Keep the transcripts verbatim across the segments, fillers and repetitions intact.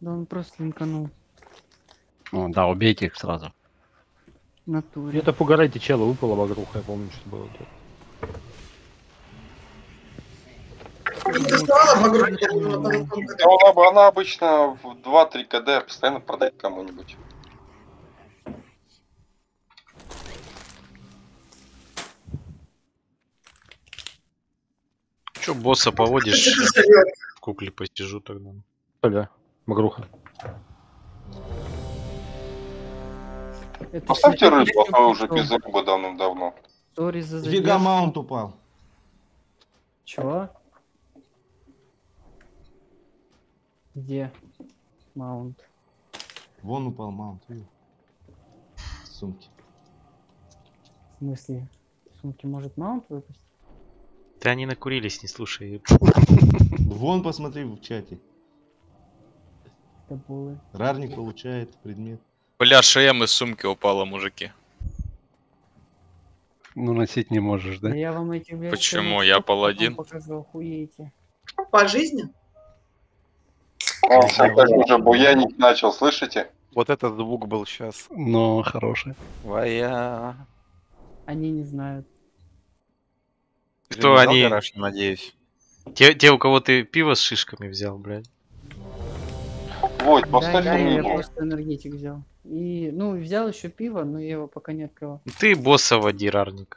Да он просто линканул. О, да, убейте их сразу. В натуре. Это пугорайте чела, выпала багруха, я помню, что было. Она, она обычно в два-три кд постоянно продает кому-нибудь. Че, босса поводишь? В кукле посижу тогда. Ага, багруха. Это Поставьте всё- рыбу, а то уже Что? без рыбы давным-давно. Сори за Фига задержку. маунт упал. Чего? Где? Маунт. Вон упал маунт, видел? В сумке. В смысле? В сумке может маунт выпустить? Ты они накурились, не слушай. Вон посмотри в чате. Табулы. Рарник получает предмет. Бля, ШМ из сумки упала, мужики. Ну, носить не можешь, да? Да я вам эти, блядь, Почему? цены Я потом паладин. покажу, охуеете. По жизни? Он сейчас уже буянить начал, слышите? Вот этот звук был сейчас. Но хороший. Твоя. Они не знают. Кто они? Гараж, надеюсь. Те, те, у кого ты пиво с шишками взял, блядь. Вот, Да, поставь да, я рыбу. просто энергетик взял. И, ну, взял еще пиво, но я его пока не открывал. Ты босса води, Рарник.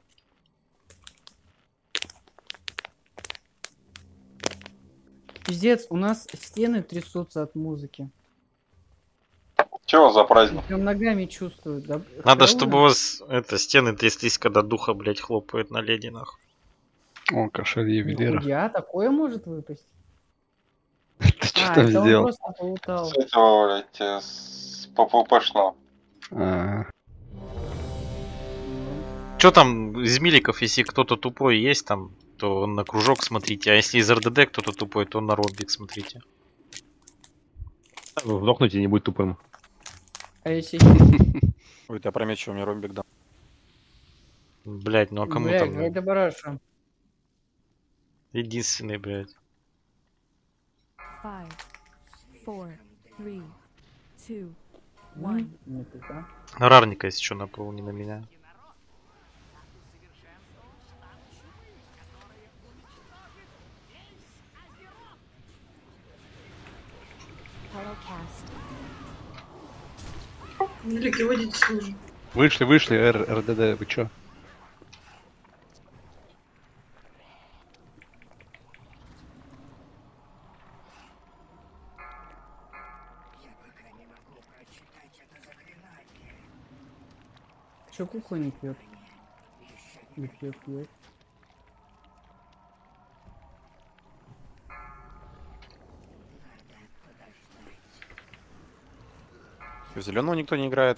Пиздец, у нас стены трясутся от музыки. Чего за праздник? Прям ногами чувствую. Да? Надо, Хэллоуин? чтобы у вас это стены тряслись, когда духа, блядь, хлопает на леди, нахуй. О, кошель ювелира. Нихуя, такое может выпасть? Ты что А, там это он сделал? просто полутал. С этого, блядь, э, с ПППшного. А, Че там из миликов, если кто-то тупой есть там, то на кружок смотрите, а если из РДД кто-то тупой, то на ромбик смотрите. Вдохните, не будь тупым. А если... Ой, ты опрометчиво мне ромбик дал. Блять, ну а кому Бля, там? это бараша. Единственный, блядь. Five, four, three, two, one. Не пизда. На Рарника, если что, напал, не на меня. Великий водитель служит. вышли, вышли, Р, РДД, вы чё? Че кукла не пьет? Не пьет, пьет. В зеленого никто не играет.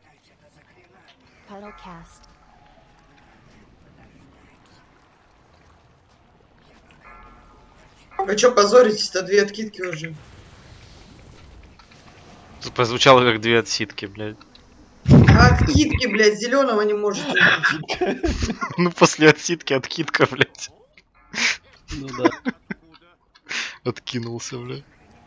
Вы что позоритесь-то? Две откидки уже. Тут прозвучало как две отсидки, блядь. А откидки, блядь, зеленого не можете. Ну после отсидки откидка, блядь. Ну да. Откинулся, блядь.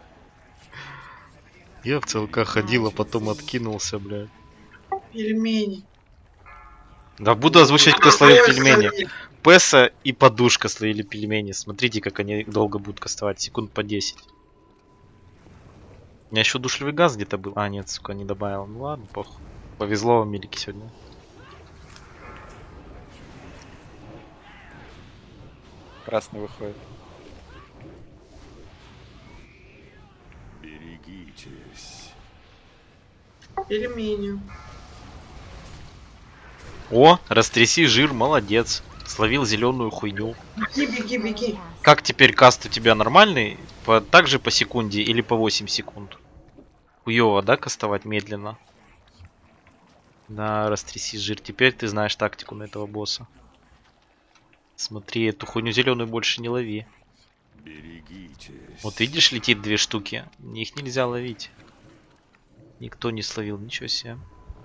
Я в ЦЛК ходил, а потом откинулся, блядь. Пельмени. Да буду озвучивать, кто словил пельмени. Песа и подушка словили пельмени. Смотрите, как они долго будут кастовать. Секунд по десять. У меня еще душливый газ где-то был. А, нет, сука, не добавил. Ну ладно, похуй. Повезло вам, милики, сегодня. Красный выходит. Берегитесь. Пельмени. О, растряси жир, молодец. Словил зеленую хуйню. Беги, беги, беги. Как теперь каст у тебя нормальный? По, также по секунде или по восемь секунд? Хуёво, да, кастовать медленно? Да, растряси жир. Теперь ты знаешь тактику на этого босса. Смотри, эту хуйню зеленую больше не лови. Берегитесь. Вот видишь, летит две штуки. Их нельзя ловить. Никто не словил, ничего себе.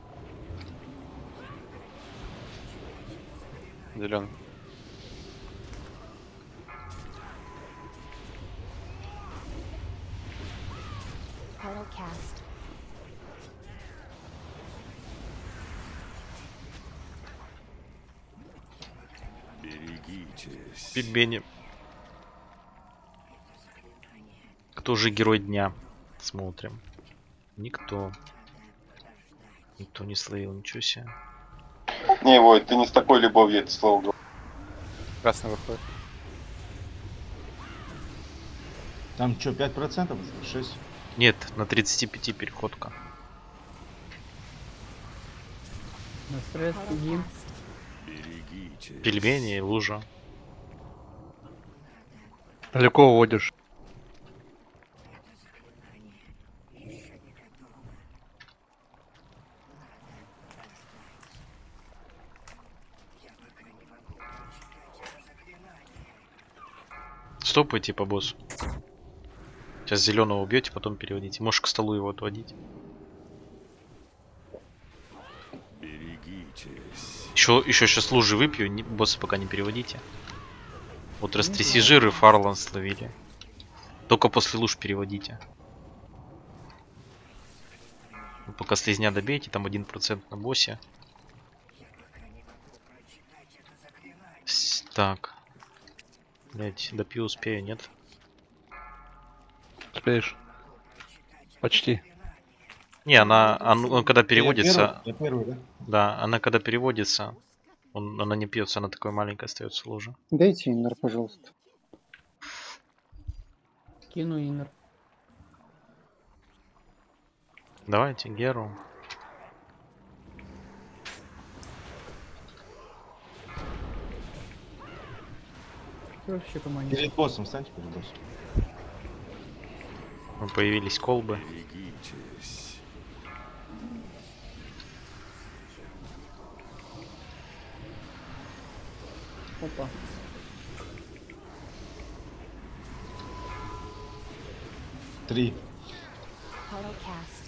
Зеленый. cast. Берегитесь. Пельмени. Кто же герой дня? Смотрим. Никто. Никто не словил, ничего себе. Не, Вой, ты не с такой любовью это слово говорил. Красный выходит. Там что, пять процентов? шесть? Нет, на тридцати пяти переходка. На стресс сидим. Берегитесь. Пельмени и лужа. Далеко уводишь. Стопайте по боссу. Сейчас зеленого убьете, потом переводите. Можешь к столу его отводить. Берегитесь. Еще, еще сейчас лужи выпью, не- босса пока не переводите. Вот растряси жир и Фарлан словили. Только после луж переводите. Ну, пока слизня добейте, там один процент на боссе. С- Так. Блять, допью успею, нет? Успеешь? Почти. Не, она, она, он когда Я переводится, первый, я первый, да? да, она когда переводится, он, она не пьется, она такой маленькая остается лужа. Дайте иннер, пожалуйста. Кину иннер. Давайте Геру. Что вообще по манере? Перед боссом встаньте, перед боссом. Ну, появились колбы. Берегитесь. Опа. Три. Portal cast.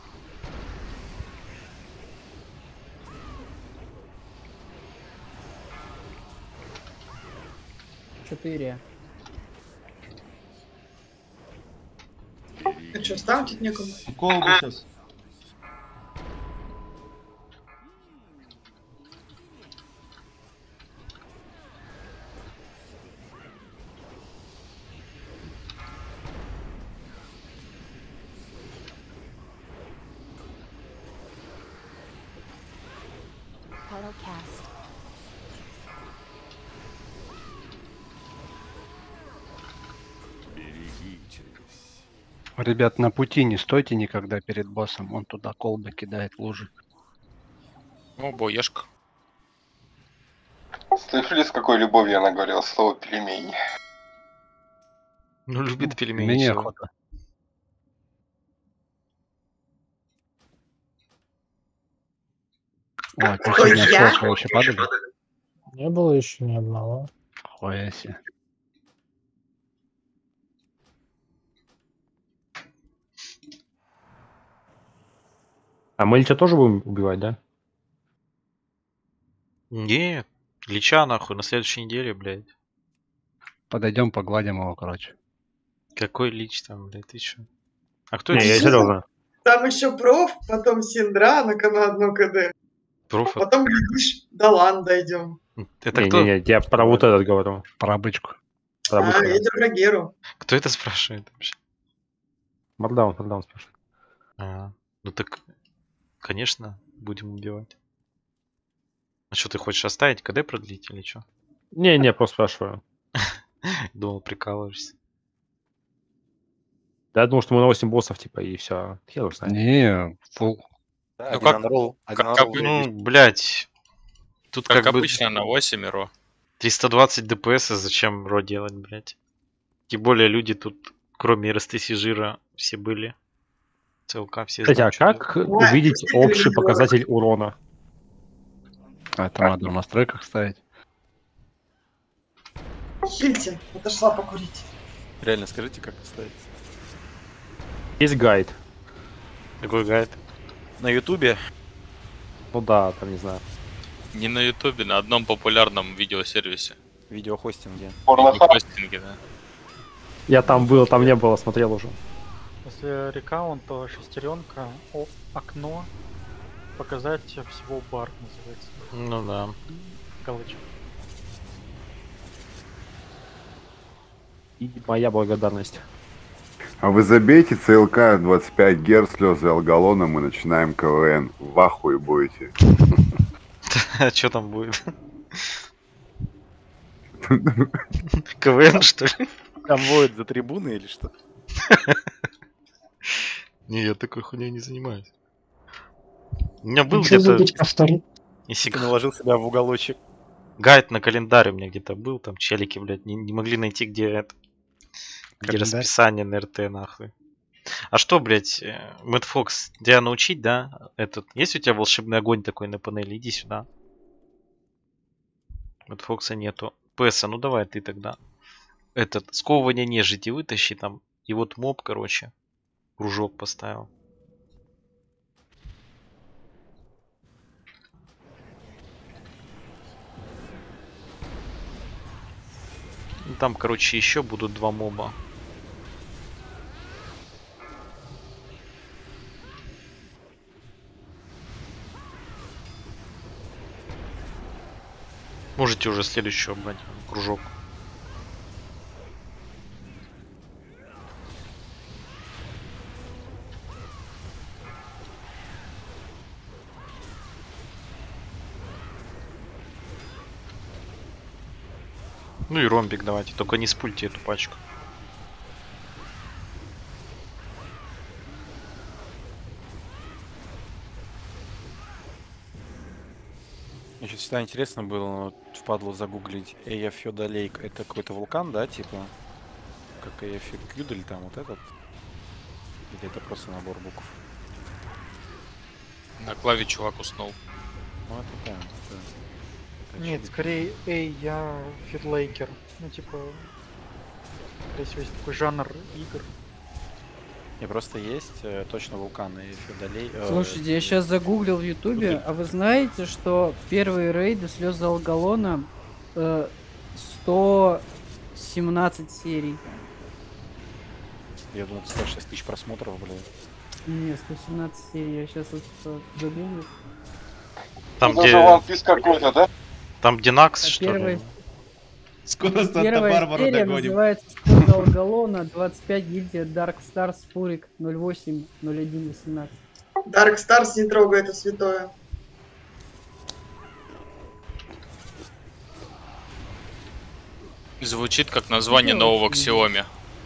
Четыре. А что, ставьте некому? Колбу сейчас. Portal cast. Берегитесь. Ребят, на пути не стойте никогда перед боссом. Он туда колбы кидает, лужи. О, боешка. Слышали, с какой любовью она говорила слово пельмени? Ну, любит пельмени. Мне всё. охота. О, ты Ой, сегодня я? флешка еще падали? Не было еще ни одного. Хуя себе. А мы тебя тоже будем убивать, да? Не, Лича нахуй на следующей неделе, блядь. Подойдем, погладим его, короче. Какой Лич там, блядь, ты чё? А кто Не, это? я серьезно. Там еще проф, потом Синдра на одно КД. Проф? Потом, глядишь, до лан дойдем. Это кто? Не-не-не, я про вот этот говорю. Про бычку. Про А, быстро. это про Геру. Кто это спрашивает вообще? Мардаун, Мардаун спрашивает. А, ну так, конечно, будем убивать. А что, ты хочешь оставить КД продлить или что? Не-не, просто спрашиваю. Думал, прикалываешься. Да, я думал, что мы на восемь боссов, типа, и все. Хер его знает. Не, фул. Да, Ну один как- анролл, один как- анролл как- уже Ну, блядь. Тут Как, как, бы обычно на восемь ро. триста двадцать ДПС, зачем ро делать, блядь? Тем более люди тут, кроме РСТС жира, все были. ЦЛК все Кстати, а знают, что как Ой, увидеть действительно общий неплохо. показатель урона? А это надо в настройках ставить. Хильте, отошла покурить. Реально, скажите, как это ставить? Есть гайд. делать. Какой гайд? На ютубе Ну да, там не знаю. Не на ютубе, на одном популярном видеосервисе. видеохостинге. Порнохаб. Хостинге, да. Я там был, там не было, смотрел уже. Если рекаунт, то шестеренка, о, окно, показать всего бар называется. Ну да. Галочка. И моя благодарность. А вы забейте ЦЛК двадцать пять герц, слезы алгалона, мы начинаем КВН. В ахуе будете. А что там будет? КВН, что ли? Там воют за трибуны или что? Не, я такой хуйней не занимаюсь. У меня был Что за где-то... быть повторить? Если Ты наложил себя в уголочек. гайд на календарь у меня где-то был, там челики, блядь, не, не могли найти, где это... Где Календарь? расписание на РТ, нахуй. А что, блядь, Мэтт Фокс, тебя научить, да? Этот, есть у тебя волшебный огонь такой на панели? Иди сюда. Мэтт Фокса нету. Пэса, ну давай ты тогда. Этот, сковывание нежити вытащи там. И вот моб, короче, кружок поставил. И там, короче, еще будут два моба. Можете уже следующего брать кружок. Ну и ромбик давайте, только не спульте эту пачку. Мне что-то всегда интересно было, ну, вот впадло загуглить Эйяфьода Лейк. Это какой-то вулкан, да, типа? Как Эйяфьюдель там вот этот? Или это просто набор букв? На клаве чувак уснул. Ну это да, это... это Нет, очевидно. скорее, эй, я фидлейкер. Ну, типа, скорее всего, есть такой жанр игр. И просто есть э, точно вулкан Эйяфьода Лейк. Слушайте, я сейчас загуглил в Ютубе, а вы знаете, что первые рейды Слезы Алгалона э, сто семнадцать серий? Я думаю, сто шесть тысяч просмотров, блин. Не, сто семнадцать серий, я сейчас вот что загуглил. Там Даже где... One Piece какой-то, да? Там где Накс, А что первый- ли? Скоро Первая Санта-Барбару серия догоним. называется Слезы Алгалона, двадцать пять гильдия Dark Stars Фурик ноль восемь ноль один восемнадцать. Dark Stars не трогай, это святое. Звучит как название Ну, нового очень Xiaomi.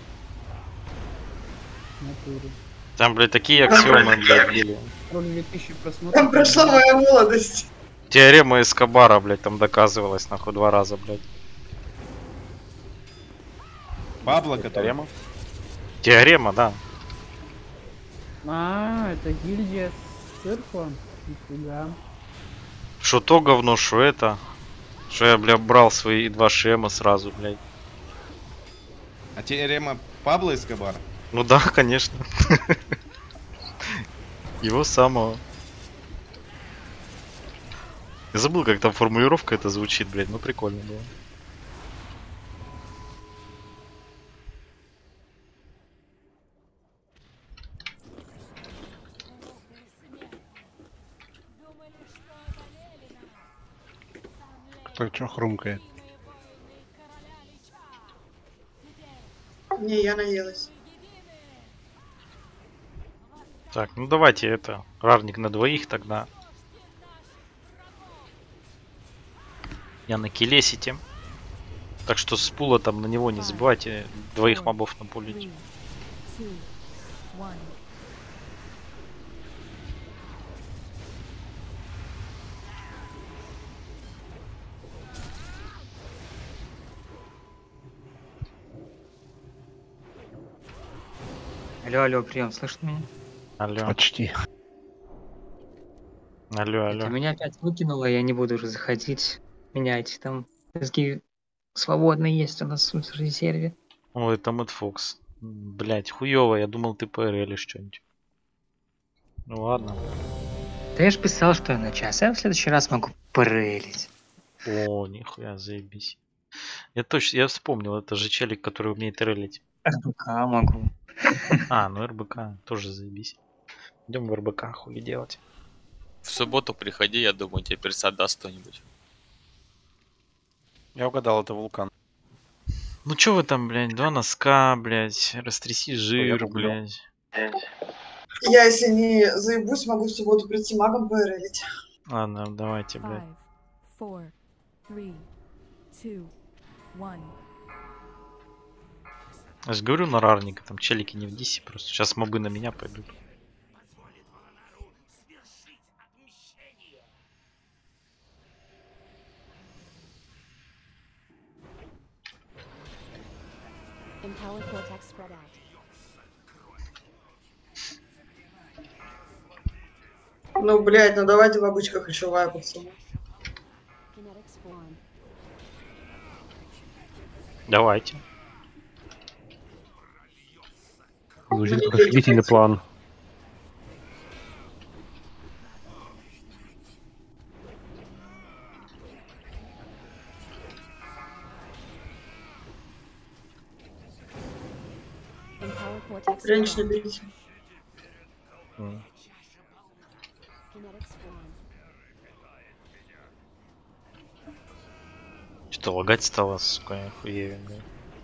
Натуре. Там, блядь, такие аксиомы, блядь, были. сорок две тысячи просмотров. Там прошла моя молодость. Теорема Эскобара, блядь, там доказывалась, нахуй, два раза, блядь. Пабло, который... Теорема? Теорема, да. А, это гильдия циркла? Нифига. Что то говно, что это. Что я, бля, брал свои два шема сразу, блядь. А теорема Пабло Эскобара? Ну да, конечно. Его самого. Я забыл, как там формулировка это звучит, блядь, ну прикольно было. Кто чё хрумкает? Не, я наелась. Так, ну давайте это, рарник на двоих тогда. Я на килесите. Так что с пула там на него не забывайте двоих мобов напулить. Three, two, one. Алло, алло, прием, слышит меня? Алло. Почти. Алло, Это алло. меня опять выкинуло, я не буду уже заходить. Меняйте там. Мозги свободные есть у нас в резерве. О, это Мэтт Фокс. Блять, хуёво, я думал ты ПРЛ что-нибудь. Ну ладно. Да я же писал, что я на час. Я в следующий раз могу прелить. О, нихуя, заебись. Я точно, я вспомнил, это же челик, который умеет релить. РБК могу. А, ну РБК тоже заебись. Идем в РБК, хули делать. В субботу приходи, я думаю, тебе персат даст кто-нибудь. Я угадал, это вулкан. Ну чё вы там, блядь, два носка, блядь, растряси жир, гуглил. блядь. Я, если не заебусь, могу в субботу прийти магом поэрелить. Ладно, давайте, блядь. Five, four, three, two, one. Я же говорю на рарника, там челики не в дисе просто. Сейчас мобы на меня пойдут. Empower cortex spread out. Ну, блядь, ну давайте бабочка ключевая, пацаны. Kinetic spawn. Давайте. Звучит как офигительный план. Empower cortex spread Рейндж не out. берите. М. Kinetic spawn. Что лагать стало, сука, я охуею, блядь.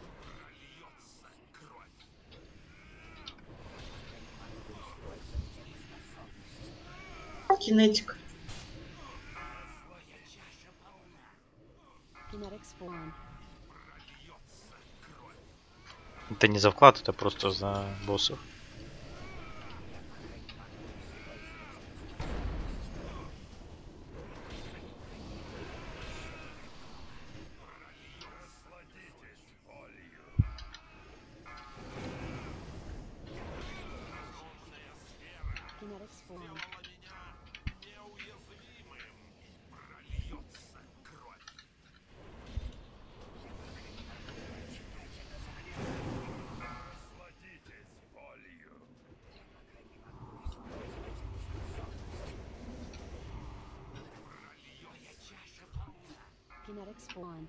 Кинетик. Kinetic spawn. Это не за вклад, это просто за боссов. Kinetic spawn. Kinetic spawn.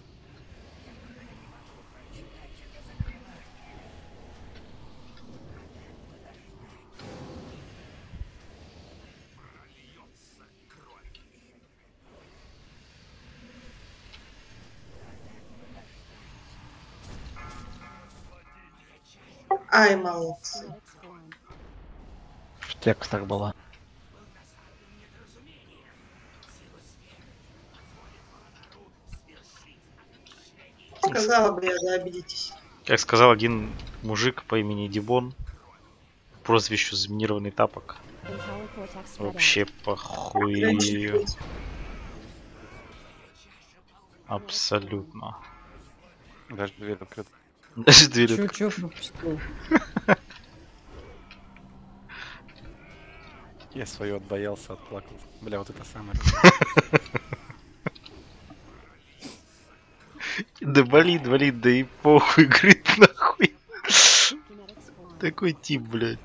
Ай, молодцы. Kinetic spawn. В текстах была. Сказала бы я, да, обидитесь. Как сказал один мужик по имени Дибон, прозвищу заминированный тапок. Empower cortex spread out. Вообще Рейндж не похуй. берите. Абсолютно. Даже дверь открыта. Даже дверь Чё, открыта. чё пропустил? Я свою отбоялся, отплакал. Бля, вот это самое. Да болит, болит, да и похуй, говорит, нахуй. Kinetic spawn. Такой тип, блядь.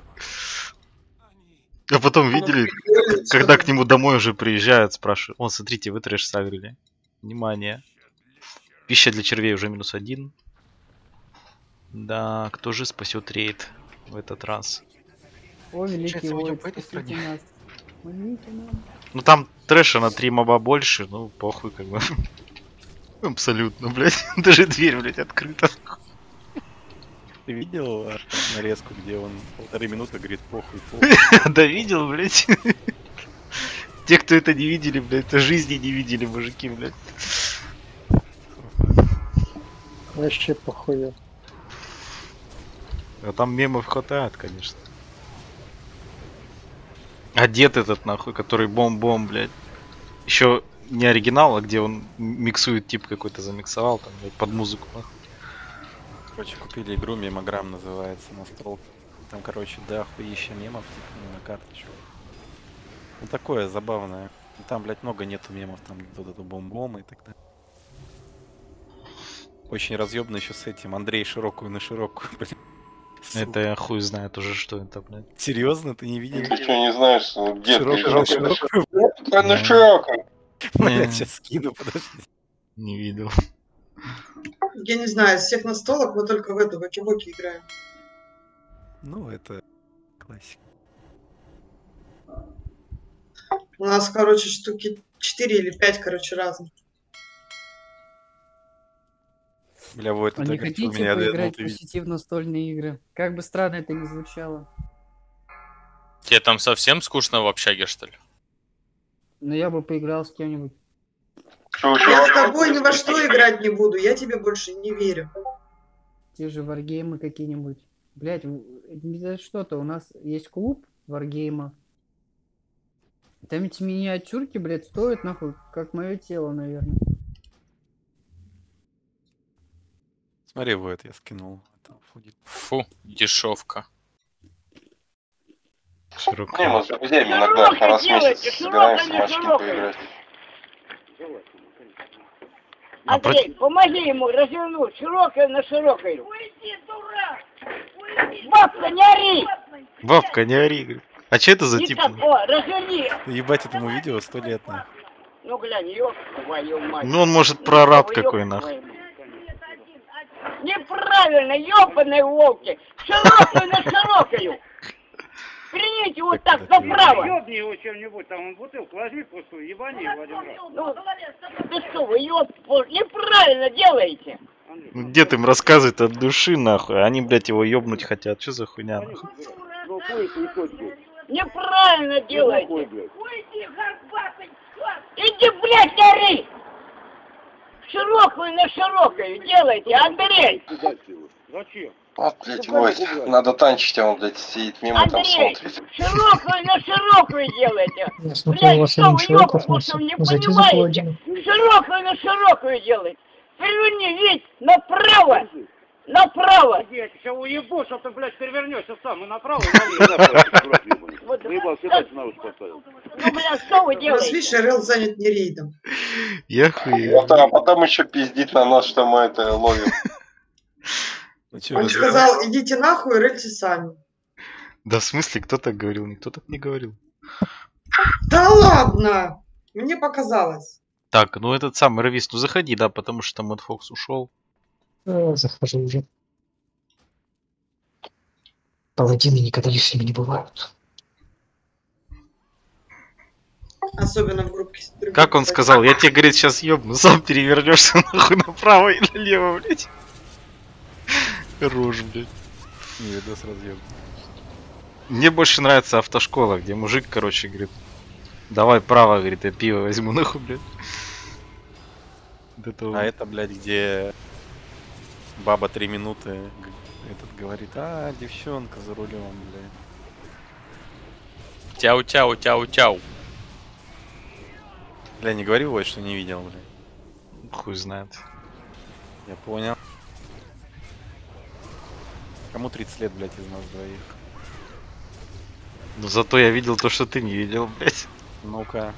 А потом видели, когда к нему домой уже приезжают, спрашивают. О, смотрите, вы трэш сагрили. Внимание. Пища для червей уже минус один. Да, кто же спасет рейд в этот раз? О, великий Получается, мы идём Войт, по этой спасите стороне. нас. Помогите нам. Ну там трэша на три моба больше, ну похуй как бы. Абсолютно, блядь. Даже дверь, блядь, открыта. Ты видел а, нарезку, где он полторы минуты говорит похуй, похуй? Да видел, блядь. Те, кто это не видели, блядь, это жизни не видели, мужики, блядь. Вообще похуй. А там мемов хватает, конечно. А дед этот, нахуй, который бом-бом, блядь. Еще не оригинал, а где он миксует, тип какой-то замиксовал, там, блядь, под музыку, нахуй. Короче, купили игру, мемограмм называется, на стол. Там, короче, да, хуища мемов, типа, на карточку. Ну, такое забавное. Ну, там, блядь, много нету мемов, там вот это бом-бом и так далее. Очень разъебно еще с этим. Андрей широкую на широкую, блядь. Это я хуй знает уже, что это, блядь. Серьезно, ты не видел? Ты что, не знаешь, где ты? Широкую на широкую. Широкая на широкую. Блядь, сейчас скину, подожди. Не видел. Я не знаю, из всех настолок мы только в эту, в Боки играем. Ну, это классика. У нас, короче, штуки четыре или пять, короче, разных. Бля, вот А это не говорит, вы хотите меня поиграть одну в ты видишь. посетив настольные игры? Как бы странно это ни звучало. Тебе там совсем скучно в общаге, что ли? Но я бы поиграл с кем-нибудь. Я с тобой ни во что играть не буду, я тебе больше не верю. Те же варгеймы какие-нибудь. Блять, не знаю что-то. У нас есть клуб варгейма. Там эти миниатюрки, блядь, стоят нахуй, как мое тело, наверное. Смотри, вот я скинул. Это фуди. Фу, дешевка. Не, мы с друзьями иногда раз в месяц собираемся матчки поиграть. Андрей, помоги ему развернуть широкое на широкое. Уйди, дурак! Уйди! Бабка, не ори! Бабка, не ори. говорит. А че это за Не тип? так, о, разверни! Ебать этому видео сто лет, нахуй. Ну глянь, ёб твою мать. Ну он может прораб Ёб какой твою нахуй. мать. Неправильно, ёбаные волки! Широкую на широкую! Примите вот так, направо! Ёбни его чем-нибудь, там он бутылку возьми пустую, ебани его один раз. Ну, ты что, вы ёб... неправильно делаете! Ну, дед им рассказывает от души нахуй, а они, блядь, его ёбнуть хотят. Что за хуйня нахуй? Неправильно делаете! Уйди, горбатый! Иди, блядь, не ори! Широкую на широкую делайте, Андрей! Зачем? Вот, блядь, Войт, надо танчить, а он, блядь, сидит мимо там Андрей, смотрит. широкую на широкую делайте! Я смотрю, у Блядь, вас что один вы, человек ёбку, охнулся. что не Зайди за понимаете? Паладина. Широкую на широкую делайте! Поверни, ведь направо! Направо! Я тебя уебу, что ты, блядь, перевернешься сам и направо, и налево. Вот, Выебал, всегда на ушко поставил. ну, блядь, что вы У нас, делаете? видишь, РЛ занят не рейдом. Я хуй. Вот, а потом еще пиздит на нас, что мы это ловим. Он сказал, идите нахуй, рыльте сами. Да в смысле, кто так говорил? Никто так не говорил. Да ладно! Мне показалось. Так, ну этот самый Равис, ну заходи, да, потому что Мэтт Фокс ушел. Э, Захожу уже. Паладины никогда лишними не бывают. Особенно в группе с другими. Как он сказал? Я тебе, говорит, сейчас ёбну, сам перевернешься нахуй направо и налево, блядь. Хорош, блядь. Не, видос разъем. Мне больше нравится автошкола, где мужик, короче, говорит, давай право, говорит, я пиво возьму нахуй, блядь. Вот это вот. А это, блядь, где баба три минуты г- этот говорит, а, девчонка за рулем, блядь. Тяу-тяу-тяу-тяу. Бля, не говори, вот, что не видел, блядь. Хуй знает. Я понял. Кому тридцать лет, блядь, из нас двоих? Но зато я видел то, что ты не видел, блядь. Ну-ка.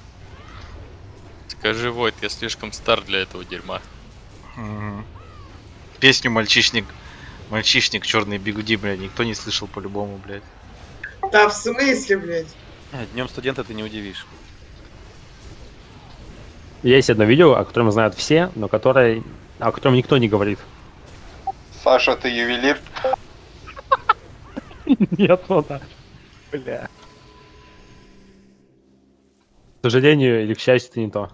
Скажи, Войт, я слишком стар для этого дерьма. Мгм. Песню «Мальчишник», «Мальчишник, черные бигуди», блядь, никто не слышал по-любому, блядь. Да в смысле, блядь? Днем студента ты не удивишь. Есть одно видео, о котором знают все, но которое, о котором никто не говорит. Саша, ты ювелир? Нет, ну да. Бля. К сожалению или к счастью, это не то.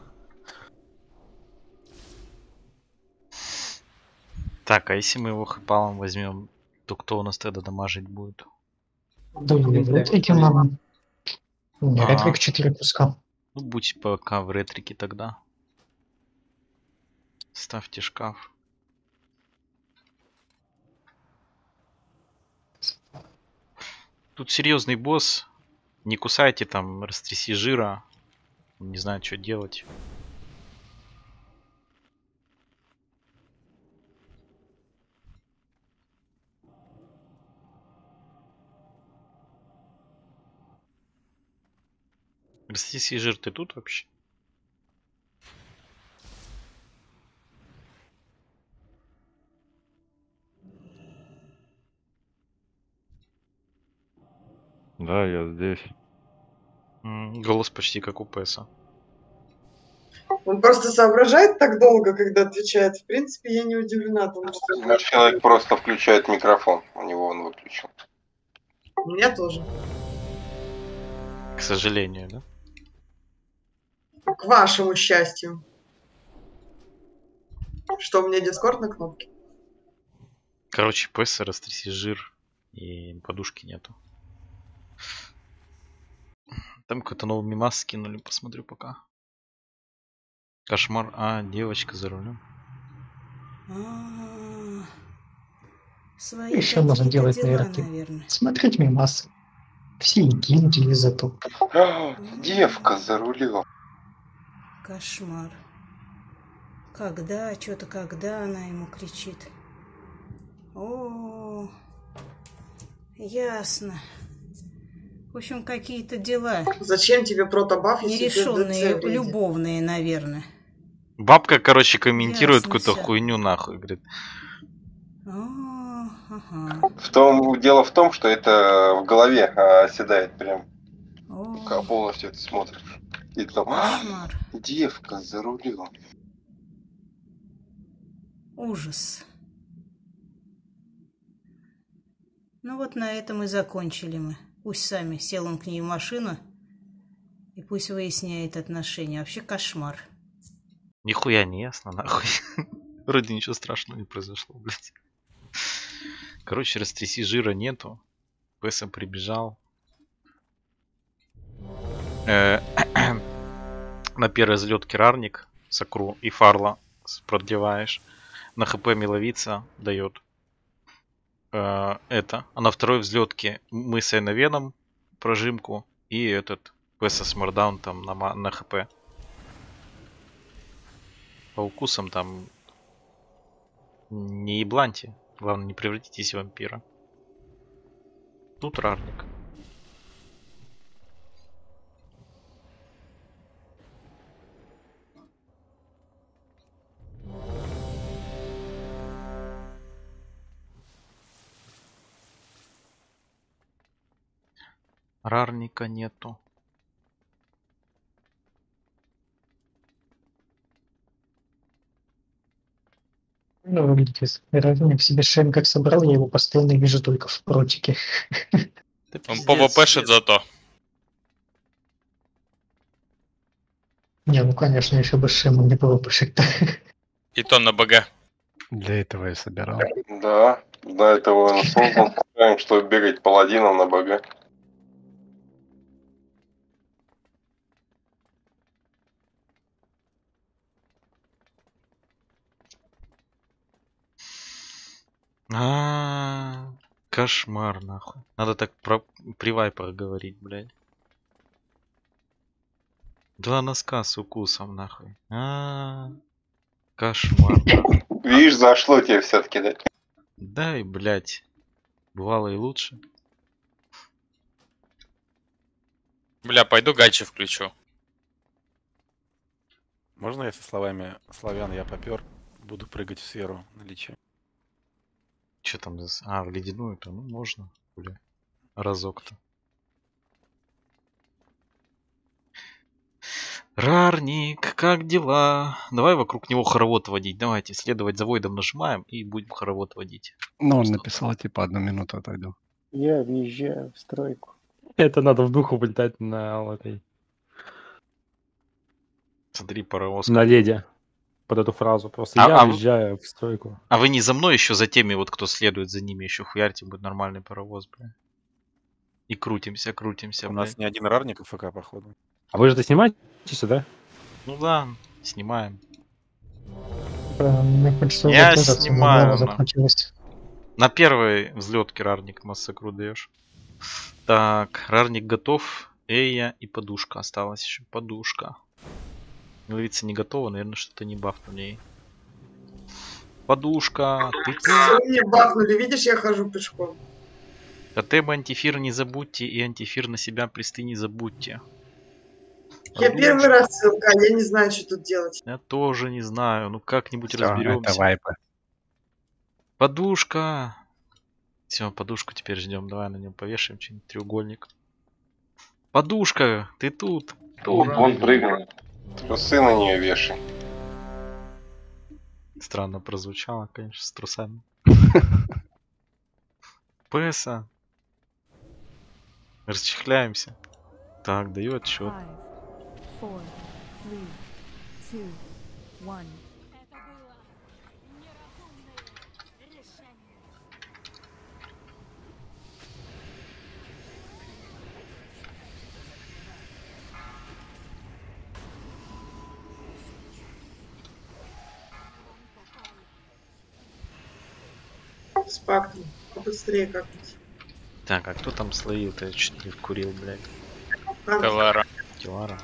Так, а если мы его хэпалом возьмем, то кто у нас тогда дамажить будет? Думаю, в ретрике мама. У меня А. ретрик четыре куска. Ну, будь пока в ретрике тогда. Ставьте шкаф. Тут серьезный босс. Не кусайте там, растряси жира. Не знаю, что делать. Растряси жир, ты тут вообще? Да, я здесь. М, Голос почти как у Пэса. Он просто соображает так долго, когда отвечает. В принципе, я не удивлена, потому что... Наш человек просто включает микрофон, у него он выключен. У меня тоже. К сожалению, да? К вашему счастью. Что, у меня дискорд на кнопке? Короче, пэса, растряси жир. И подушки нету. Там какой-то новый мимас скинули, посмотрю пока. Кошмар. А, девочка за рулем. Свои еще можно делать, дела, наверное. наверное. Смотреть мимасы. Все гильдии зато. Девка за рулем. Кошмар. Когда, что-то когда она ему кричит. О, ясно. В общем, какие-то дела. Зачем тебе протобаф, если нерешенные, любовные, наверное. Бабка, короче, комментирует какую-то хуйню нахуй, говорит. О, ага. В том, дело в том, что это в голове оседает прям. Как полностью это смотришь. И там, а, девка за рулем. Ужас. Ну вот на этом и закончили мы. Пусть сами сел он к ней в машину и пусть выясняет отношения. Вообще кошмар. Нихуя не ясно, нахуй. Вроде ничего страшного не произошло, блядь. Короче, растряси жира нету. Пэса прибежал. Э, на первый взлет керарник, сакру и фарла продлеваешь. На хп миловица дает э, это. А на второй взлетке мы с Эйновеном прожимку и этот Пэса с мордаун там на, на хп. По укусам там не ебланьте. Главное, не превратитесь в вампира. Тут рарник. Рарника нету. Ну, видите, Равник себе шейм как собрал, я его постоянно вижу только в протике. Он пвпшит зато. Не, ну конечно, еще бы шеймом не пвпшить-то. И то на БГ. Для этого я собирал. Да, до этого он создан, чтобы бегать паладином на БГ. А, кошмар, нахуй. Надо так про при вайпах говорить, блядь. Два носка с укусом, нахуй. А, кошмар. Видишь, зашло тебе все-таки, да? Дай, блядь. Бывало и лучше. Бля, пойду гачи включу. Можно я со словами славян я попер, буду прыгать в сферу на личе? Че там за... А, в ледяную-то? Ну, можно. Бля. Разок-то. Рарник, как дела? Давай вокруг него хоровод водить. Давайте следовать за Войдом нажимаем и будем хоровод водить. Ну, он написал, типа, одну минуту отойду. Я въезжаю в стройку. Это надо в духу полетать на этой... Смотри, паровоз. На леди. Под эту фразу. Просто а, я а въезжаю в стройку. А вы не за мной еще, за теми, вот кто следует за ними, еще хуярьте, будет нормальный паровоз, бля. И крутимся, крутимся, У бля. нас не один рарник в ФК, походу. А вы же это снимаете, да? Ну да, снимаем. Мне хочется Я вот этот, снимаю. на, на первый взлет рарник массакру даешь. Так, рарник готов. Эя и подушка осталась еще. Подушка. Миловица не готова, наверное, что-то не бафнули ей. Подушка. Ты... Не бафнули, видишь, я хожу пешком. КТБ антифир не забудьте и антифир на себя присты не забудьте. Я Подушка. первый раз ссылка, я не знаю, что тут делать. Я тоже не знаю, ну как-нибудь Всё, разберемся. это вайпы. Подушка. Все, подушку теперь ждем. Давай на нем повешаем что-нибудь, треугольник. Подушка, ты тут. Тут он прыгнул. Трусы на нее вешай. Странно прозвучало, конечно, с трусами. Пэса. Расчехляемся. Так, даю отчет. Four, three, two, one. С пактом. Побыстрее как-нибудь. Так, а кто там слоил-то? Я чуть не вкурил, блядь. Кавара. Килара.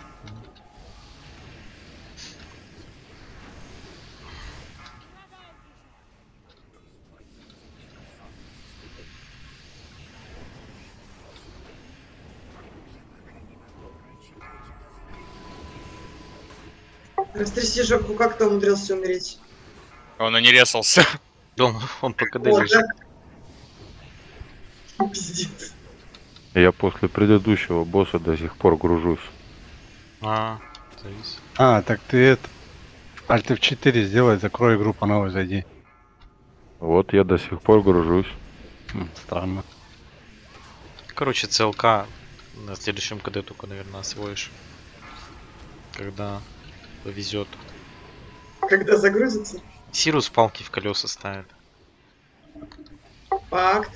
Растряси жопу, как ты умудрился умереть? Он и не резался. Он, он по КД Вот, лежит. да? Пиздец. Я после предыдущего босса до сих пор гружусь. А, завис. А, так ты это... Альт эф четыре сделай, закрой игру, по новой зайди. Вот я до сих пор гружусь. Хм, странно. Короче, ЦЛК на следующем КД только, наверное, освоишь. Когда повезет. Когда загрузится? Сирус палки в колеса ставит. Факт.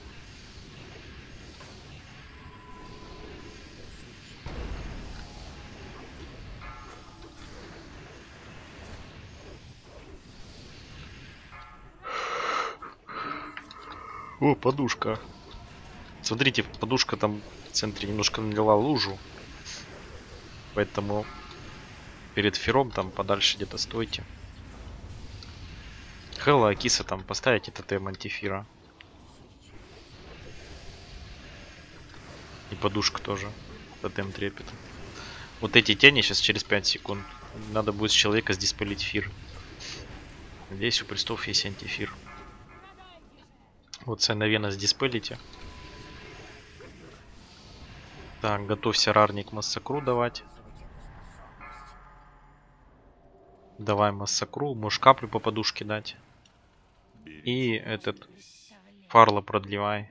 О, подушка. Смотрите, подушка там в центре немножко налила лужу. Поэтому перед фером там подальше где-то стойте. Хэлла, Акиса там поставите тотем антифира. И подушка тоже. Тотем трепет. Вот эти тени сейчас через пять секунд. Надо будет с человека сдиспелить фир. Надеюсь, у престов есть антифир. Вот Сайновена сдиспелите. Так, готовься рарник массакру давать. Давай массакру. Можешь каплю по подушке дать. И этот фарло продлевай.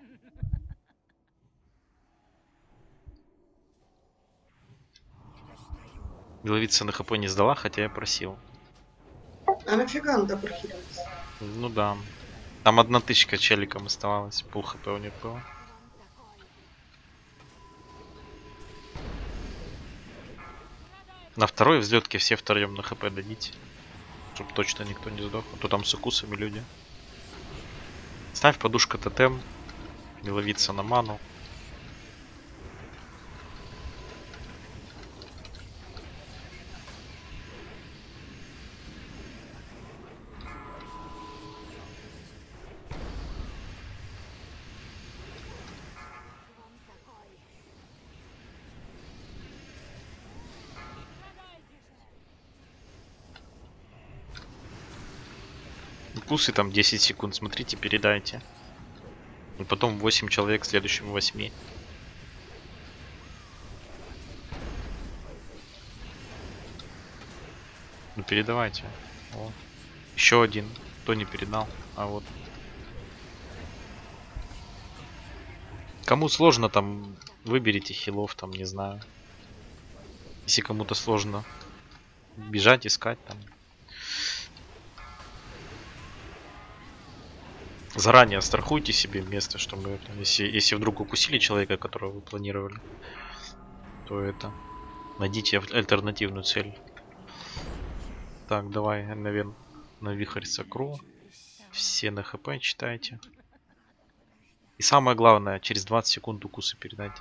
Головица на хп не сдала, хотя я просил. А нафига надо прохиливаться? Ну да. Там одна тычка челиком оставалась. Пол хп у них было. На второй взлетке все втроем на хп дадите. Чтоб точно никто не сдох. А то там с укусами люди. Ставь подушка тотем. Не ловиться на ману. Укусы там десять секунд, смотрите, передайте. И потом восемь человек, следующему восьми. Ну передавайте. О. Еще один. Кто не передал? А вот. Кому сложно, там выберите хилов, там, не знаю. Если кому-то сложно бежать, искать там. Заранее страхуйте себе место, что мы, если, если вдруг укусили человека, которого вы планировали, то это найдите альтернативную цель. Так, давай, наверное, на вихрь сокру. Все на хп читайте. И самое главное, через двадцать секунд укусы передайте.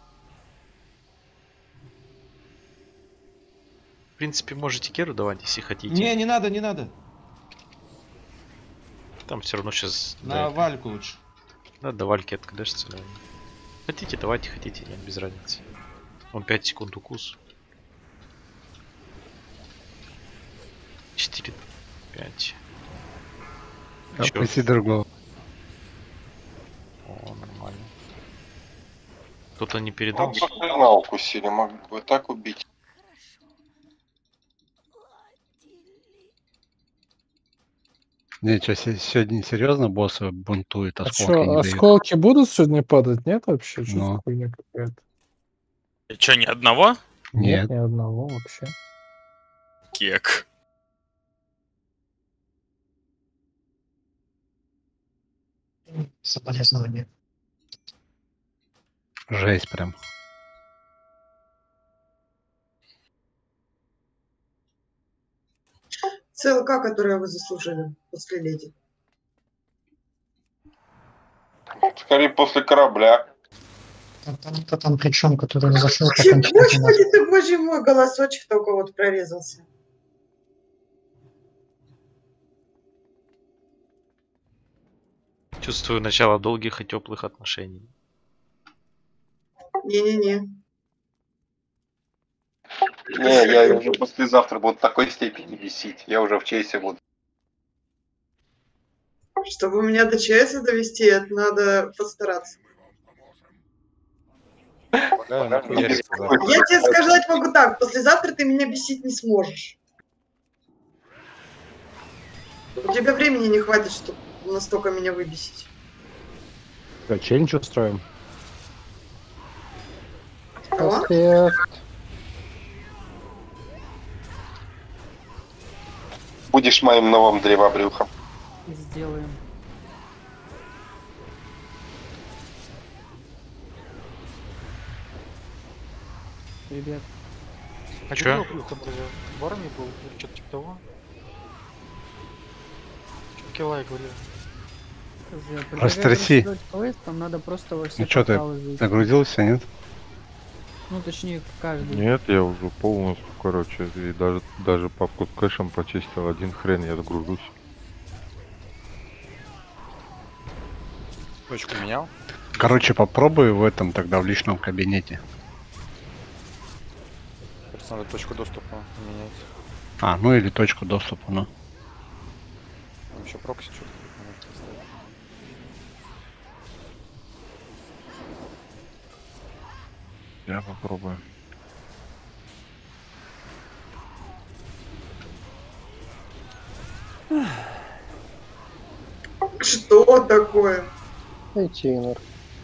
В принципе, можете керу давать, если хотите. Не, не надо, не надо. Там все равно сейчас... На да, Вальку лучше. Да, до Вальки откадешься, наверное. Хотите, давайте, хотите, нет, без разницы. Он пять секунд укус. четыре, пять. Опусти другого. О, нормально. Кто-то не передал. На укусили, мог бы так убить. Не, что, сегодня серьезно боссы бунтуют, А осколки что, не дают? осколки будут сегодня падать? Нет вообще? Что Ну. за хуйня какая-то? И чё, ни одного? Нет. Ни одного вообще. Кек. Соболезнования. Жесть прям. ЦЛК, которое вы заслужили после леди. Скорее после корабля. А там, кто там причем, который зашел Господи, окончательно. господи ты, боже мой, голосочек только вот прорезался. Чувствую начало долгих и теплых отношений. Не-не-не. Не, я уже послезавтра буду в такой степени бесить. Я уже в чейсе буду. Чтобы меня до ЧС довести, это надо постараться. Помогаю, нахуяриться завтра. Я тебе сказать могу так, послезавтра ты меня бесить не сможешь. У тебя времени не хватит, чтобы настолько меня выбесить. Да, челлендж устроим. Кого? Будешь моим новым древобрюхом. Сделаем. Ребят. А Чё? где был там в армии был? Или что-то типа того? Что-то Килай говорил. Растряси. Там надо просто во все Ну что ты, порталы зайти. загрузился, нет? Ну точнее, каждый. Нет, я уже полностью, короче, и даже, даже папку с кэшем почистил. Один хрен, я загружусь. Точку менял? Короче, попробуй в этом тогда в личном кабинете. Просто надо точку доступа менять. А, ну или точку доступа, ну. Там еще прокси что-то может поставить. Я попробую. Что такое? Эйтинер.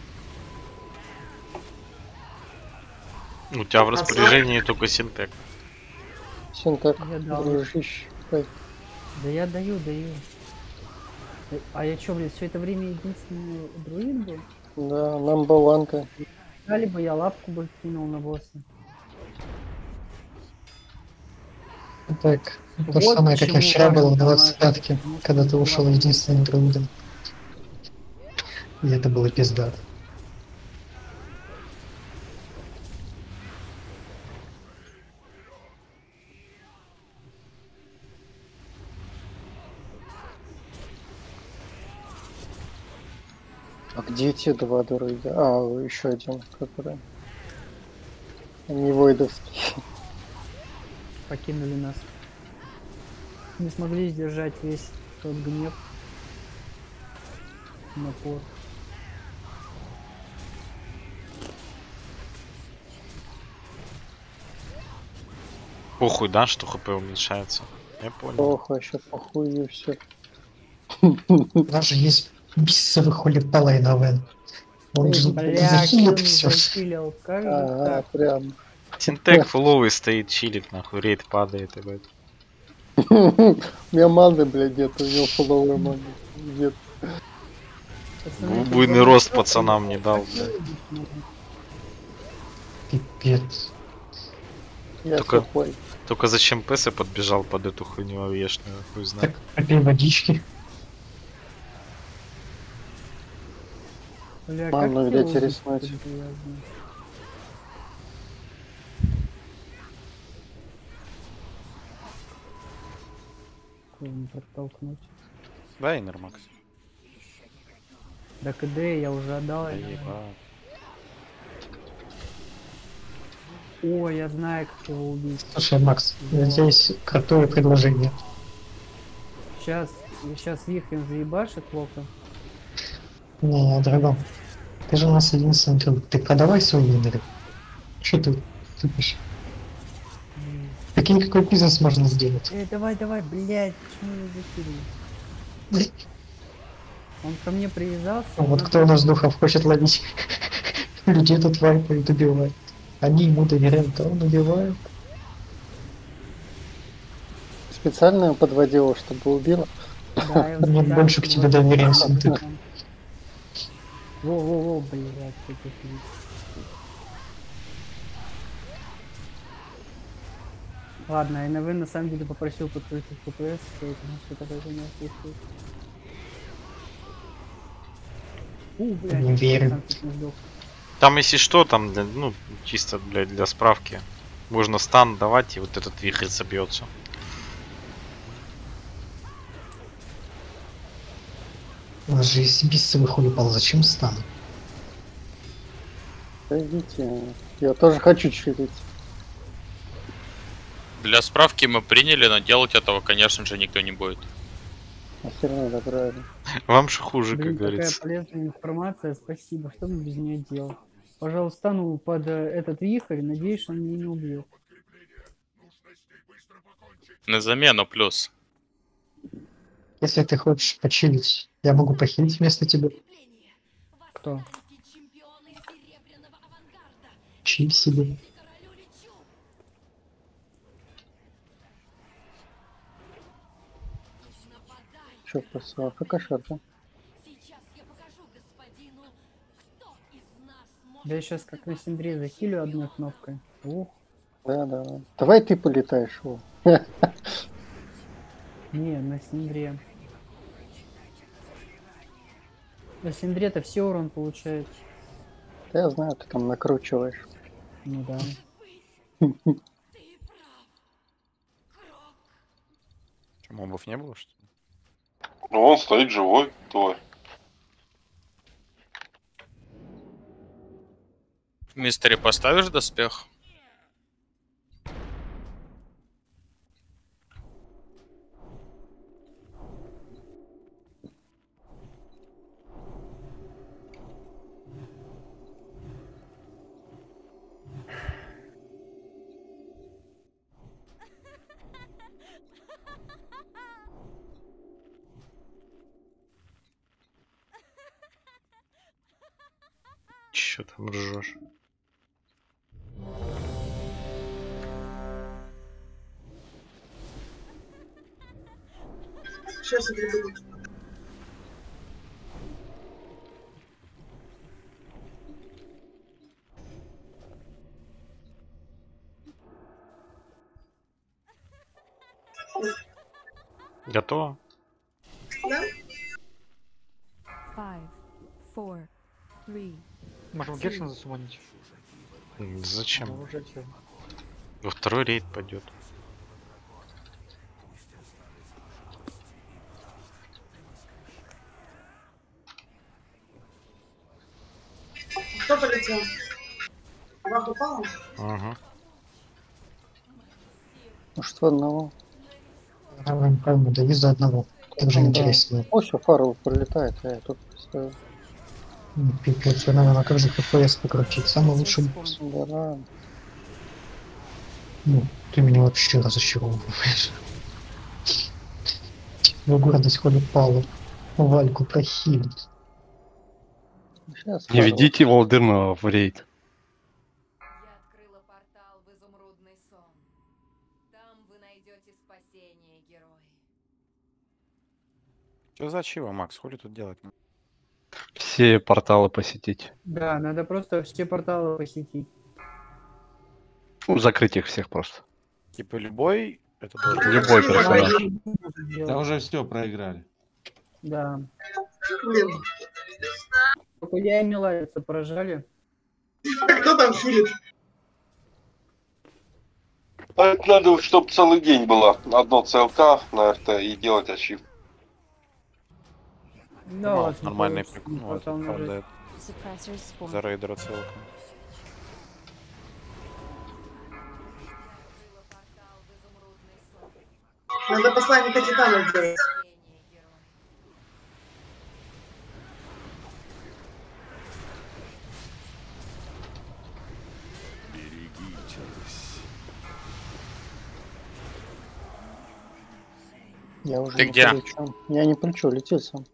У тебя в распоряжении только синтек. Синтак, Я дал. дружище. Ой. Да я даю, даю. Э, А я чё, блядь, все это время единственный друид был? Да, нам баланка. Дали бы я лапку бы кинул на босса. Так, то Вот же самое, как и почему вчера было в важно двадцать пятке, понимать, когда ты что ушел важно. единственным друидом. И это было пиздато. А где те два друида? А, еще один, который... Не войдовский. Покинули нас. Не смогли сдержать весь тот гнев. Напор. Похуй, да, что хп уменьшается. Я понял. Плохо, еще похую все. У нас же есть бисовый холипалай на вен. Он же захилит все. Ага, прям. Синтек фуловый стоит, чилит, нахуй, рейд падает, ебать. У меня маны, блядь, нет, у него фуловой маны. Нет. Буйный рост пацанам не дал, блядь. Пипец. Я Только, сухой. только зачем Пэса подбежал под эту хуйню овешную, хуй знает. Так, попей водички. Бля, Ману, как блядь, его резнуть. убить, приятно. Кого не подтолкнуть? Да, Инер Макс. Да КД я уже отдал. Да я не знаю. ебать. О, я знаю, как его убить. Слушай, Макс, у тебя есть крутое предложение. Сейчас, сейчас вихрем заебашит плохо. Не, о другом. Ты же у нас единственный друг. Ты продавай свои винеры. Что ты тупишь? Прикинь, какой бизнес можно сделать. Эй, давай, давай, блядь, почему я закидываю? Он ко мне привязался. А вот надо- кто у нас духов хочет ловить? Людей тут вайпают, убивают. Они ему доверяют, а он убивает. Специально его подводила, чтобы убила. Да, я Мне всегда больше к тебе говорю. доверия, чем ты. Во-во-во, блядь, каких лиц. Ладно, эн вэ на самом деле попросил подкрутить пэ пэ эс, поэтому что-то даже не отпустил. У, блядь, Не верю. там чуть не сдох. Там, если что, там, для- ну, чисто для, для справки, можно стан давать, и вот этот вихрь собьется. У нас же есть бисовый хуепал, зачем стан? Да идите, я тоже хочу чилить. Для справки мы приняли, но делать этого, конечно же, никто не будет. Охеренно, да, правильно. Вам же хуже, Блин, как такая говорится. полезная информация, спасибо, что мы без нее делать. Пожалуйста, стану под э, этот вихрь, надеюсь, что он меня не убьет. На замену плюс. Если ты хочешь почилить, я могу похилить вместо тебя. Кто? Чиль себе. Чё, просто АФК-шарка? Да я сейчас как на Синдре захилю одной кнопкой. Ух, Да, да. Давай ты полетаешь его. не, на Синдре. На Синдре-то все урон получает. Да я знаю, ты там накручиваешь. Ну да. Что, мобов не было, что ли? Ну, он стоит живой, твой. Мистери, поставишь доспех? Чё там ржешь? Сейчас я приду. Готово? Да? Five, four, three. Можем Гершина засуманить. М, Зачем? Вооружать его. Во второй рейд пойдет. Кто полетел? Вах упала? Ага. Может, в одного. Давай, правильно, дави за одного. Так же Да. интереснее. О, все, Фару пролетает, а я тут поставил. Ну, пипец, наверное, как же эф пи эс покрутить? Самый лучший босс. Да. Ну, ты меня вообще разочаровываешь. Его гордость ходит палу. Вальку прохилить. Сейчас Не ведите Волдырного в рейд. Что за чего, Макс? Хули тут делать? Все порталы посетить. Да, надо просто все порталы посетить. Ну, закрыть их всех просто. Типа любой, это тоже... Любой персонаж. Да уже все проиграли. Да. Только я и Милавица поражали. Кто там шурит? А это надо, чтобы целый день было одно ЦЛК на это и делать ачив. Да, у вас не Нормальный получится, прикол. Ну, вот, портал нажать. правда, это за рейдера целка. Надо посланника Титана сделать. Берегитесь. Я уже Ты не где? полечу. Я не полечу, лети сам.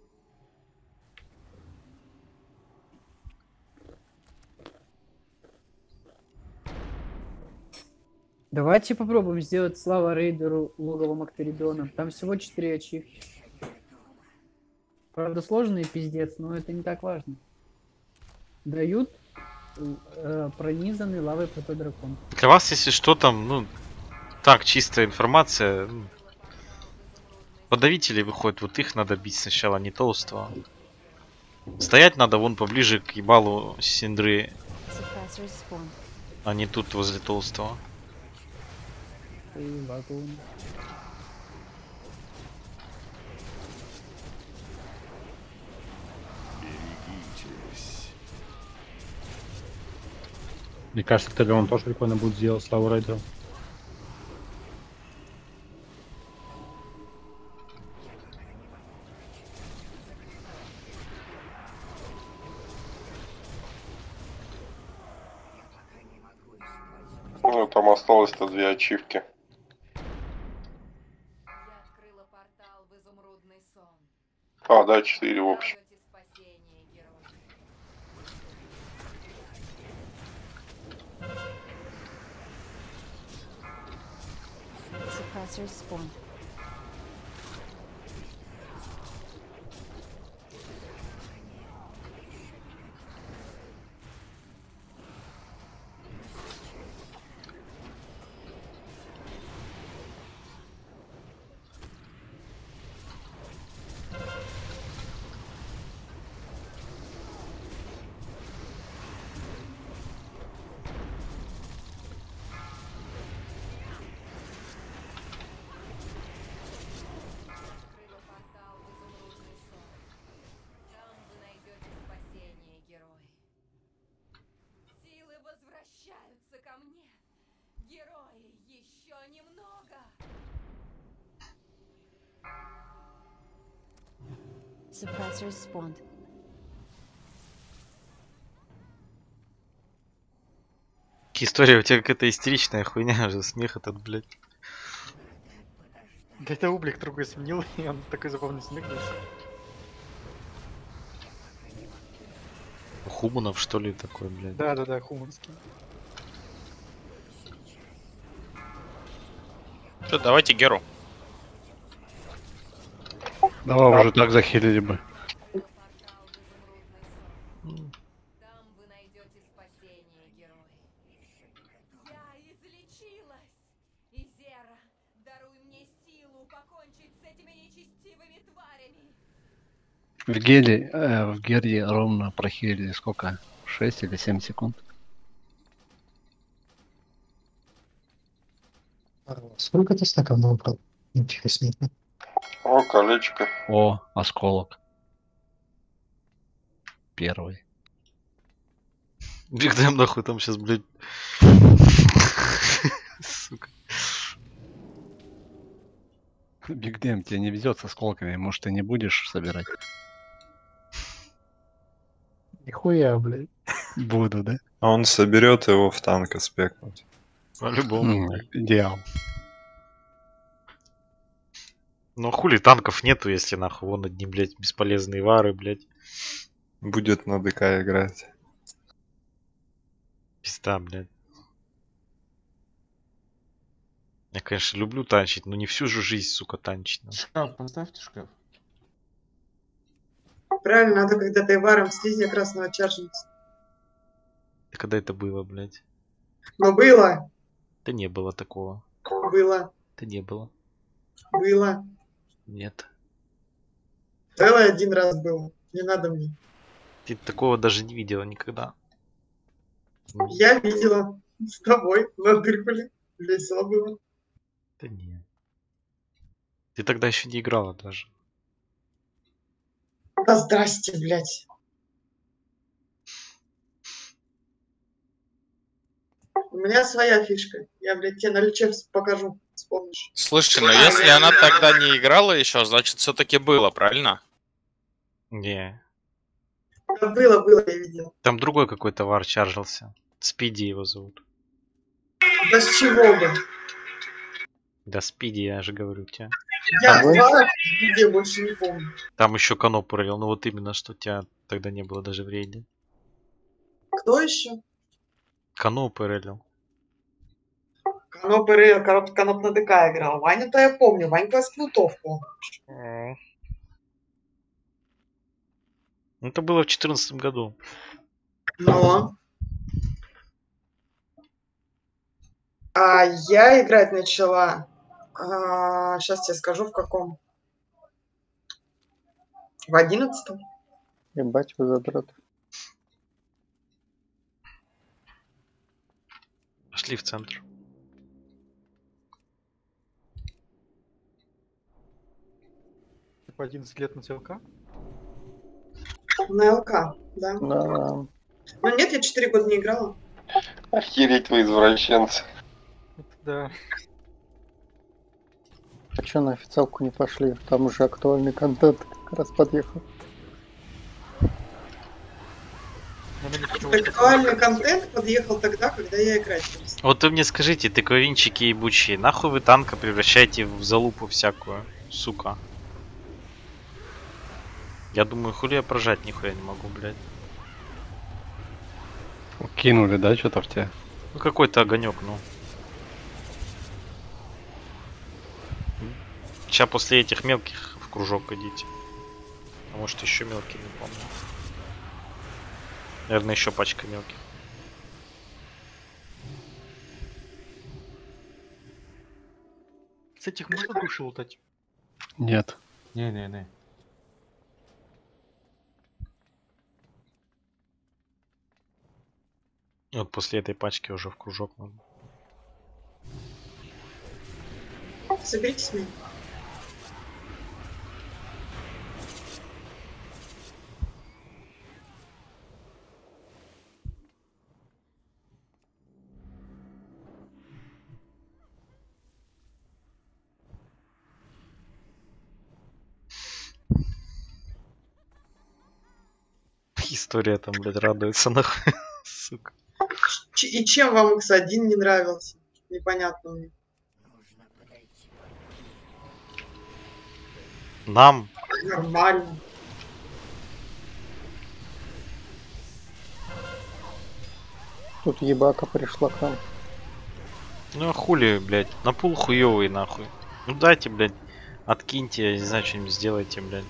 Давайте попробуем сделать Слава Рейдеру логовом Актеридона. Там всего четыре ачивки. Правда, сложный пиздец, но это не так важно. Дают э, пронизанный лавой пятой дракон. Для вас, если что, там, ну, так, чистая информация. ну, Подавители выходят, вот их надо бить сначала, не толстого. Стоять надо вон поближе к ебалу Синдры, а не тут возле толстого. И вакуум. Берегитесь. Мне кажется, Телеон тоже прикольно будет сделать Славу Рейдеру. Ну, там осталось-то две ачивки. А, да, четыре в общем. Suppressors spawned. Suppressors spawned. История у тебя какая-то истеричная хуйня же, смех этот, блядь. Да это облик другой сменил, и он такой забавный смех. Хуманов, что ли, такой, блядь. Да-да-да, хуманский. Что, давайте Геру. Давай уже так захилили бы. В геле, э, в герде ровно прохилили сколько? шесть или семь секунд? Сколько ты стаков набрал? Интересненько. О, колечко. О, осколок. Первый. Бигдэм нахуй там сейчас, блядь. Сука. Бигдэм, тебе не везет с осколками, может ты не будешь собирать? Нихуя, блядь. Буду, да? А он соберет его в танк аспектнуть. По-любому. Идеал. Ну хули танков нету, если нахуй вон одни, блядь, бесполезные вары, блядь. Будет на ДК играть. Пизда, блядь. Я, конечно, люблю танчить, но не всю же жизнь, сука, танчить. надо. Шкаф, поставьте шкаф. Правильно, надо когда тайваром слизня красного чаржница. Когда это было, блядь? Но было. Да не было такого. Было. Да не было. Было. Нет. Целый один раз было. Не надо мне. Ты такого даже не видела никогда. Я видела. С тобой на Дыркуле. Весело было. Да не. Ты тогда еще не играла даже. Да здрасте, блядь. У меня своя фишка. Я, блядь, тебе на лечеб покажу. Вспомнишь. Слушай, но если она тогда не играла еще, значит все-таки было, правильно? Не. Да было, было, я видел. Там другой какой-то вар чаржился. Спиди его зовут. Да с чего бы? Да Спиди, я же говорю тебе. Я Там, два где больше не помню. там еще Каноп пролил. Ну вот именно, что тебя тогда не было даже в рейде. Кто еще? Каноп пролил. Каноп, Ирел, Каноп, Каноп на ДК играл. Ваню-то я помню. Ванька с Плутов помню. Это было в четырнадцатом году. Но. А я играть начала. А, сейчас тебе скажу, в каком. В одиннадцатом. Ебать вы задрот. Пошли в центр. Типа одиннадцать лет на ТЛК? На ЛК, да. Да. Ну нет, я четыре года не играла. Охереть вы, извращенцы. Да. А чё на официалку не пошли? Там уже актуальный контент как раз подъехал. Актуальный контент подъехал тогда, когда я играть перестала. Вот вы мне скажите, тыковинчики ебучие, нахуй вы танка превращаете в залупу всякую, сука? Я думаю, хули я прожать нихуя не могу, блядь. Кинули, да, что-то в тебя? Ну какой-то огонек, ну. Сейчас после этих мелких в кружок идите. А может еще мелкие, не помню. Наверное, еще пачка мелких. С этих можно души лутать? Нет. Не-не-не. Вот после этой пачки уже в кружок надо. Соберитесь меня. История там, блядь, радуется нахуй. Сука. Ч- и чем вам икс один не нравился? Непонятно мне. Нам? Нормально. Тут ебака пришла к нам. Ну а хули, блядь, на пул хуёвый нахуй. Ну дайте, блядь, откиньте, я не знаю, что-нибудь сделайте, блядь.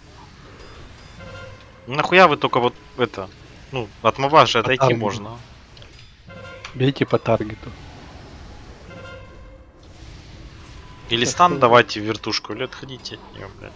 Нахуя вы только вот это, ну, от моба же отойти таргету. можно. Бейте по таргету. Или стан давайте в вертушку, или отходите от нее, блядь.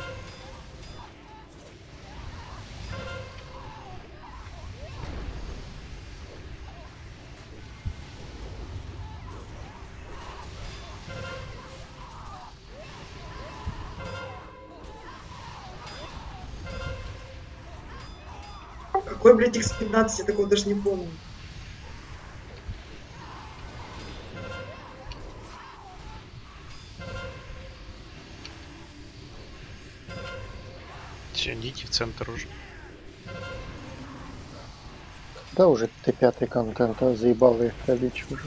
Какой, блядь, икс пятнадцать, я такого даже не помню. Все, идите в центр уже. Да уже ты пятый контент, а заебало их пробить уже.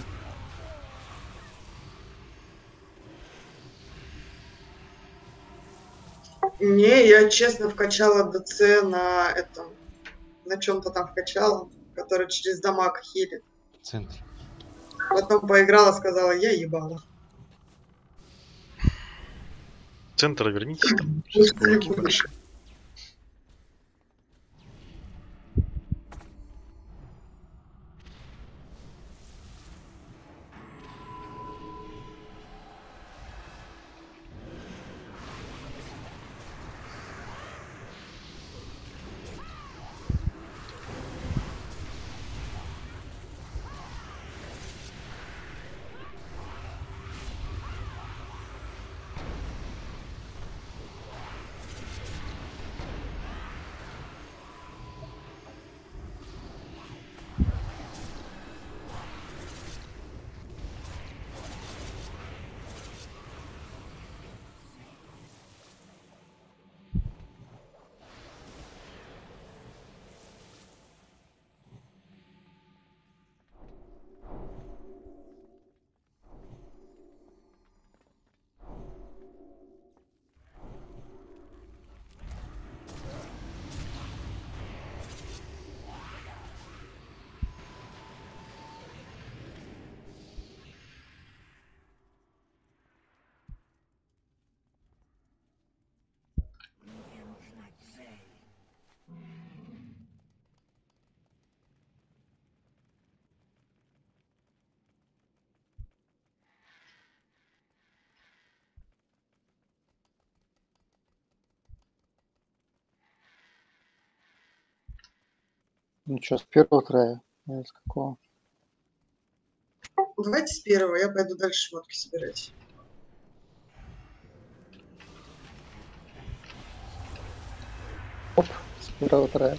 Не, я честно вкачала ДЦ на этом, на чем-то там вкачала, который через дамаг хилит. Центр. Потом поиграла, сказала, я ебала. В центр вернитесь там. Сейчас кулаки большие. Ну что, с первого края? Или с какого? Давайте с первого, я пойду дальше шмотки собирать. Оп, с первого края.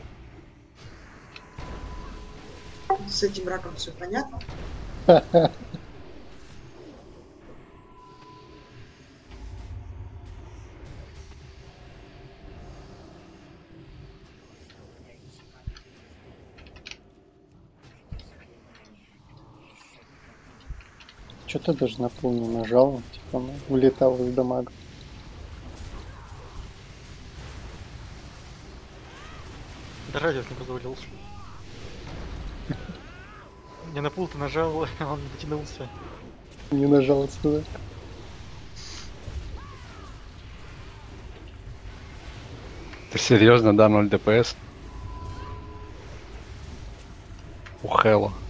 С этим раком все понятно. Что-то даже на пол не нажал, типа ну, улетал из дамага. Да радиус не позволил. Не на пул ты нажал, он дотянулся. Не нажал отсюда. Ты серьезно, да, ноль ДПС? У Хэлла.